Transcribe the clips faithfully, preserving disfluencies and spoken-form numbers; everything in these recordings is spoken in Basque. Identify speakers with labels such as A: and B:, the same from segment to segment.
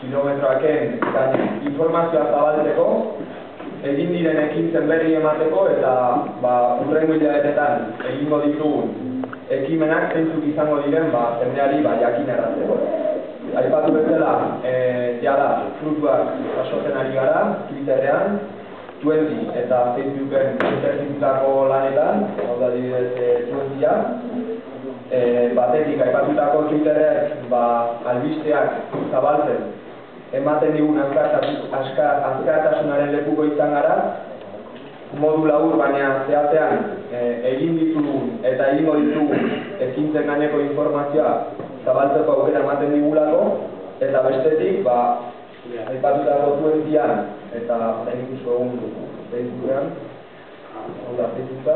A: kilometroaken informazioa zabaltzeko, egin diren ekintzen berri emateko eta hurrengo hilabetetan egingo ditugun ekimenak zeintzuk izango diren jendeari jakinarazteko. Aipatu bezala, jada fruituak jasotzen ari gara, Twitterrean, Twenty eta Facebooken interzitutako lanetan, hau da adibidez Twentya. Batetik aipatutako Twitterrek albisteak zabaltzen ematen digun azkartasunaren lekuko izan gara, modu labur baina zehatzean egin ditugun eta egingo ditugun ekintzen gaineko informazioa zabaltzeko aukera ematen digulako, eta bestetik aipatutako Twentyan eta zain ikusko egun Facebookean, hau da Facebooka,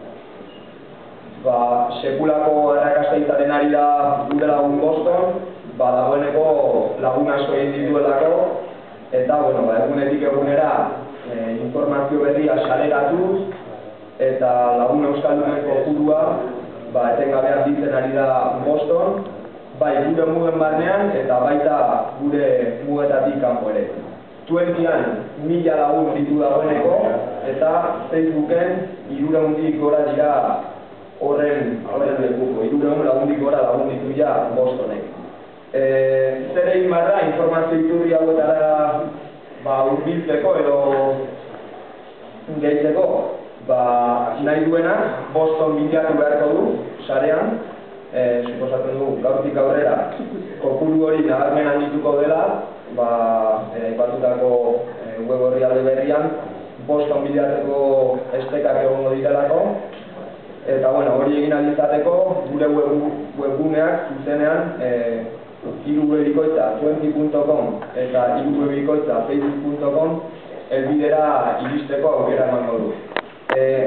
A: sekulako arrakasta izaten ari da gure lagun Boston, dagoeneko lagun asko egin dituelako, eta egunetik egunera informazio berria saleratuz, eta lagun euskaldunen kopurua etengabe handitzen ari da Boston, bai gure mugen barnean eta baita gure mugetatik kanpo ere. Twentyan mila lagun ditu dagoeneko, eta Facebooken hirurehundik gora dira horren lekuko, hirurehun lagundik gora lagun ditu ja Bostonek. Zer egin barra informazio iturri hauetara hurbiltzeko edo gehitzeko, nahi duenak Boston bilatu beharko du sarean, suposatzen du gaurtik aurrera kopuru hori nabarmen handituko dela, aipatutako web orrialde berrian Boston bilatzeko estekak egongo direlako, eta hori egin ahal izateko gure webguneak zuzenean irubebikoitza twenty punto com eta irubebikoitza facebook punto com elbidera iristeko aukera emango du.